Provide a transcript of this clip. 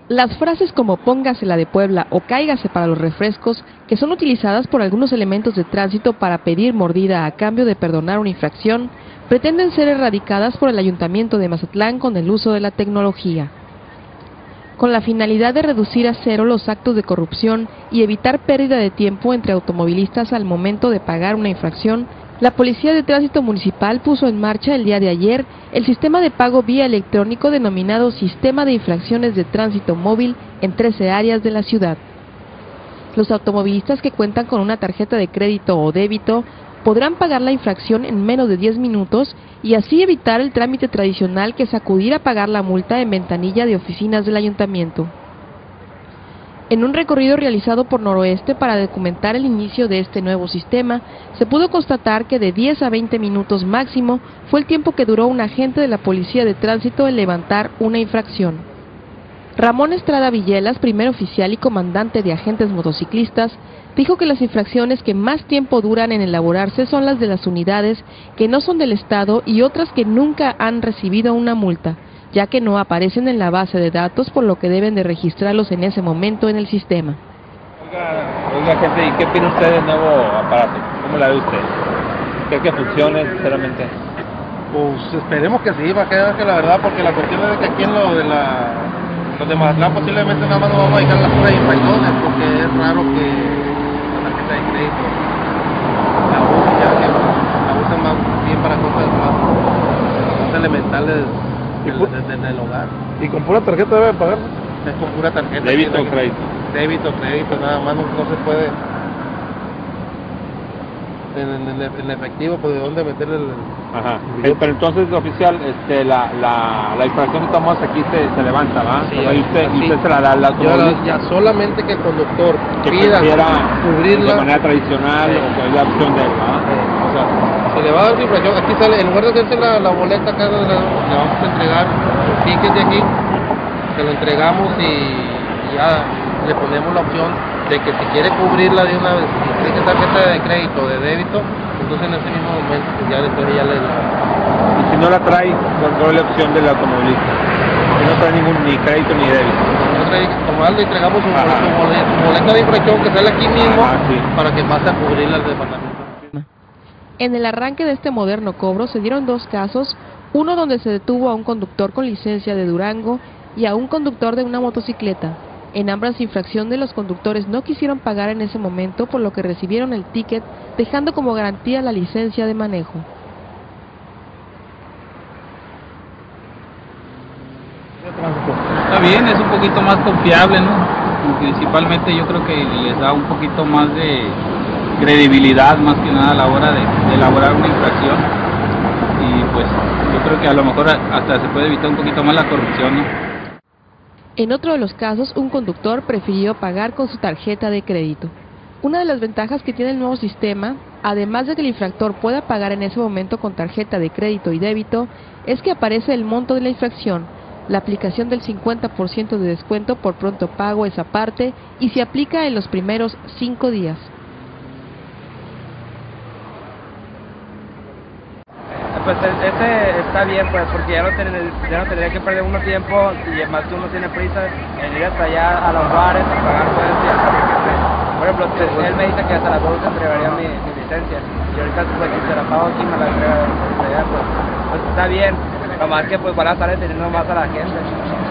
Las frases como póngasela de Puebla o cáigase para los refrescos, que son utilizadas por algunos elementos de tránsito para pedir mordida a cambio de perdonar una infracción, pretenden ser erradicadas por el Ayuntamiento de Mazatlán con el uso de la tecnología. Con la finalidad de reducir a cero los actos de corrupción y evitar pérdida de tiempo entre automovilistas al momento de pagar una infracción, la Policía de Tránsito Municipal puso en marcha el día de ayer el sistema de pago vía electrónico denominado Sistema de Infracciones de Tránsito Móvil en 13 áreas de la ciudad. Los automovilistas que cuentan con una tarjeta de crédito o débito podrán pagar la infracción en menos de 10 minutos y así evitar el trámite tradicional que es acudir a pagar la multa en ventanilla de oficinas del ayuntamiento. En un recorrido realizado por Noroeste para documentar el inicio de este nuevo sistema, se pudo constatar que de 10 a 20 minutos máximo fue el tiempo que duró un agente de la Policía de Tránsito en levantar una infracción. Ramón Estrada Villelas, primer oficial y comandante de agentes motociclistas, dijo que las infracciones que más tiempo duran en elaborarse son las de las unidades que no son del Estado y otras que nunca han recibido una multa, ya que no aparecen en la base de datos, por lo que deben de registrarlos en ese momento en el sistema. Oiga gente, ¿y qué opina usted del nuevo aparato? ¿Cómo la ve usted? ¿Cree que funcione sinceramente? Pues esperemos que sí, va a quedar que la verdad, porque la cuestión es que aquí en los de Mazatlán posiblemente nada más nos vamos a dedicar las puras infracciones, porque es raro que la tarjeta de crédito la usen, ya que la usan más bien para cosas elementales del hogar. ¿Y con pura tarjeta debe pagar? Es con pura tarjeta. ¿Débito o crédito? Débito, nada más, no se puede. En efectivo, pues de dónde meterle el... Ajá. Pero entonces, oficial, la infracción que tomamos aquí se levanta, ¿va? Sí, y usted se la da al automovilista. Ya solamente que el conductor que pida cubrirla de manera tradicional, sí, o con la opción de él, ¿va? O sea, se le va a dar su infracción. Aquí sale, en lugar de hacerse la boleta acá, le vamos a entregar el ticket de aquí, se lo entregamos y ya le ponemos la opción de que si quiere cubrirla de una vez, si tiene tarjeta de crédito o de débito, entonces en ese mismo momento pues ya después ya le... Y si no la trae, ¿cuál es la opción del automovilista? Si no trae ni crédito ni débito. Como le entregamos su boleta de infracción que sale aquí mismo, sí, para que pase a cubrirla al departamento. En el arranque de este moderno cobro se dieron dos casos, uno donde se detuvo a un conductor con licencia de Durango y a un conductor de una motocicleta. En ambas infracciones los conductores no quisieron pagar en ese momento, por lo que recibieron el ticket, dejando como garantía la licencia de manejo. Está bien, es un poquito más confiable, ¿no? Principalmente yo creo que les da un poquito más de credibilidad, más que nada a la hora de elaborar una infracción. Y pues yo creo que a lo mejor hasta se puede evitar un poquito más la corrupción, ¿no? En otro de los casos, un conductor prefirió pagar con su tarjeta de crédito. Una de las ventajas que tiene el nuevo sistema, además de que el infractor pueda pagar en ese momento con tarjeta de crédito y débito, es que aparece el monto de la infracción, la aplicación del 50% de descuento por pronto pago es aparte y se aplica en los primeros 5 días. Pues está bien, pues, porque ya no tendría que perder uno tiempo, y además que uno tiene prisa en ir hasta allá a los bares a pagar todo el tiempo. Por ejemplo, él me dice que hasta las 12 entregaría mi licencia, y ahorita pues, si se la pago aquí me la entrega allá, pues está bien, nomás que pues van a estar deteniendo más a la gente.